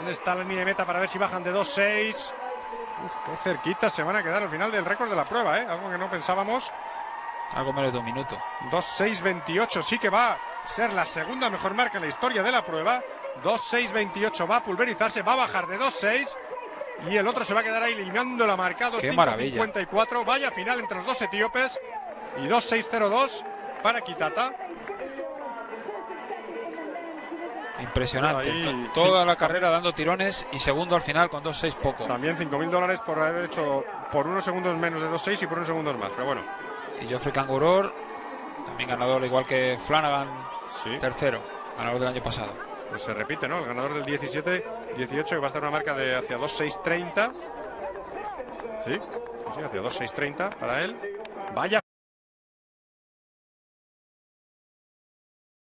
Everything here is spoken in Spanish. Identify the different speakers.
Speaker 1: ¿Dónde está la línea de meta para ver si bajan de 2.6? Qué cerquita se van a quedar al final del récord de la prueba, ¿eh? Algo que no pensábamos.
Speaker 2: Algo menos de un minuto.
Speaker 1: 2.6.28 sí que va a ser la segunda mejor marca en la historia de la prueba. 2.6.28 va a pulverizarse, va a bajar de 2.6 y el otro se va a quedar ahí limando la marca. 2.5.54, vaya final entre los dos etíopes y 2.6.02 para Kitata.
Speaker 2: Impresionante.
Speaker 1: Ahí,
Speaker 2: toda la carrera dando tirones y segundo al final con 2.6 poco.
Speaker 1: También $5.000 por haber hecho por unos segundos menos de 2.6 y por unos segundos más, pero bueno.
Speaker 2: Y Geoffrey Kanguror, también ganador, igual que Flanagan, sí. Tercero, ganador del año pasado.
Speaker 1: Pues se repite, ¿no? El ganador del 17-18, que va a estar una marca de hacia 2.630. Sí, hacia 2.630 para él. Vaya